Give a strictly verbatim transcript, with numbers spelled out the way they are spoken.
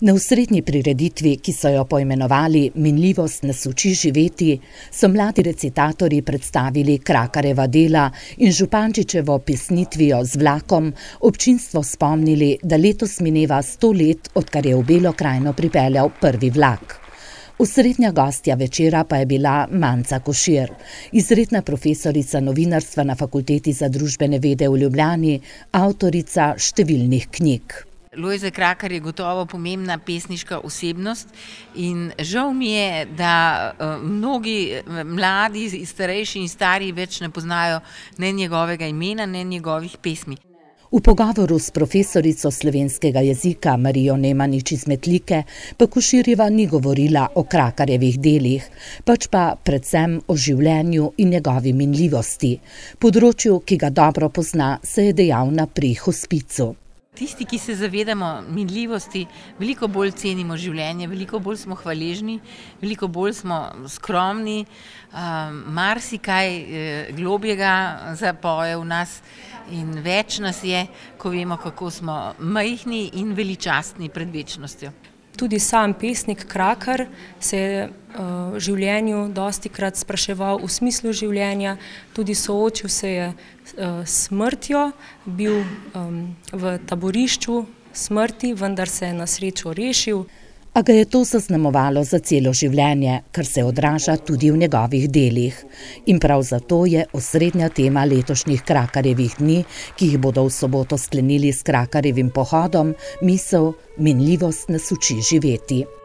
Na osrednji prireditvi, ki so jo poimenovali Minljivost nas uči živeti, so mladi recitatorji predstavili Krakarjeva dela in Župančičevo pesnitvijo Z vlakom občinstvo spomnili, da letos mineva sto let, odkar je v Belo krajino pripeljal prvi vlak. Osrednja gostja večera pa je bila Manca Košir, izredna profesorica novinarstva na Fakulteti za družbene vede v Ljubljani, avtorica številnih knjig. Lojze Krakar je gotovo pomembna pesniška osebnost in žal mi je, da mnogi mladi, starejši in stari več ne poznajo ne njegovega imena, ne njegovih pesmi. V pogovoru s profesorico slovenskega jezika Marijo Nemanič iz Metlike pa Koširjeva ni govorila o Krakarjevih delih, pač pa predvsem o življenju in njegovi minljivosti. Področju, ki ga dobro pozna, se je dejavna pri hospicu. Tisti, ki se zavedamo minljivosti, veliko bolj cenimo življenje, veliko bolj smo hvaležni, veliko bolj smo skromni, marsikaj globjega zapoje v nas in več nas je, ko vemo, kako smo majhni in veličastni pred večnostjo. Tudi sam pesnik Krakar se je v življenju dostikrat spraševal v smislu življenja, tudi soočil se je s smrtjo, bil v taborišču smrti, vendar se je na srečo rešil. A ga je to zaznamovalo za celo življenje, kar se odraža tudi v njegovih delih. In prav zato je osrednja tema letošnjih Krakarjevih dni, ki jih bodo v soboto sklenili s Krakarjevim pohodom, misel Minljivost nas uči živeti.